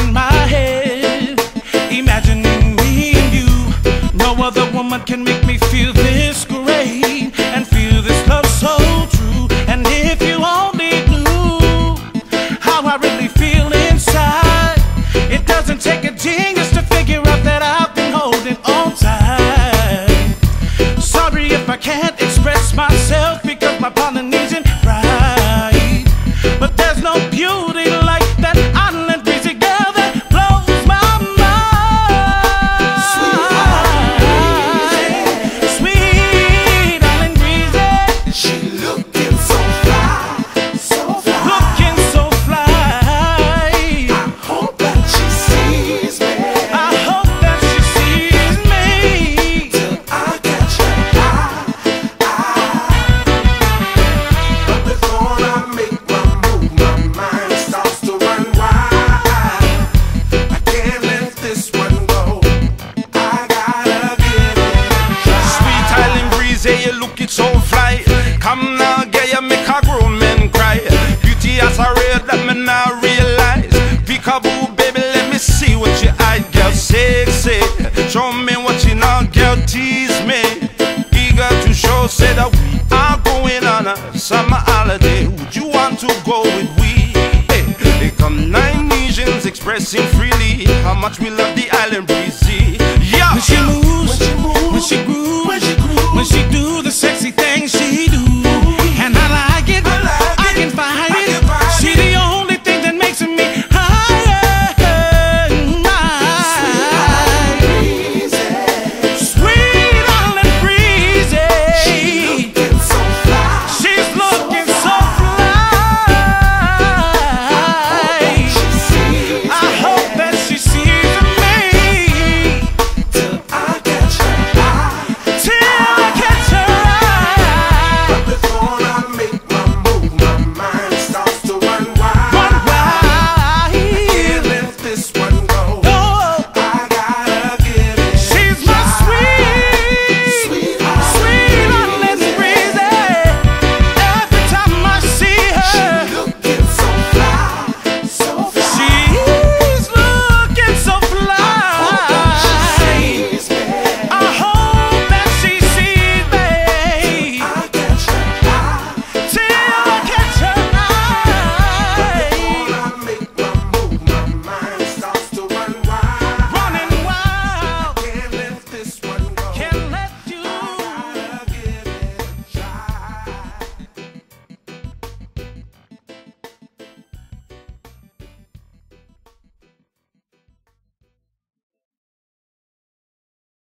in my head, imagining me and you. No other woman can make me feel this great and feel this love so true. And if you only knew how I really feel inside, it doesn't take a genius to figure out that I've been holding on tight. Sorry if I can't express myself because my Polynesian pride, but there's no beauty like that island breezy girl that blows my mind. Sweet island breezy, She looking so fly, so fly. looking so fly. I hope that she sees me I hope that she sees me. till I catch her eye. But before I make my move, my mind starts to run wild. I can't let this one go. I gotta give it a try. Sweet island breeze, yeah, you looking so fly. Come now, girl, you make a grown man cry. Beauty as a red that me now realize. Peekaboo, baby, let me see what your eye, girl, sexy. Show me what you know, girl, tease me. Eager to show, say that we are going on a summer holiday. Would you want to go with we? Hey, they come 9 nations expressing freely how much we love the island breezy. Yeah. When she moves, when she grooves, when she do the